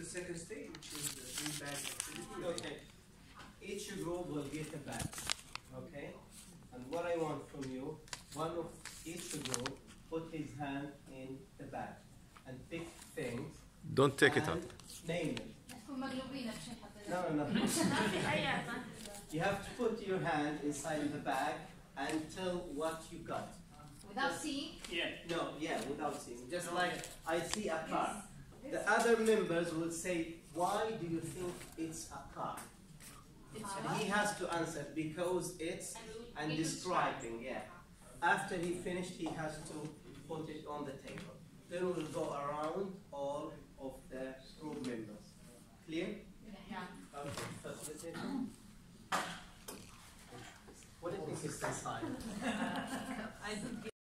second stage, which is the three bag activity. Okay. Each group will get a bag. Okay? And what I want from you, one of each group put his hand in the bag and pick things. Don't take it out. Name it. No. You have to put your hand inside the bag and tell what you got. Without seeing? Without seeing. Just like I see a car. The other members will say, why do you think it's a car? And he has to answer because it's and describing, After he finished, he has to put it on the table. Then we'll go around all of the group members. Clear? Yeah. Okay, facilitation. What do you think is the sign? I think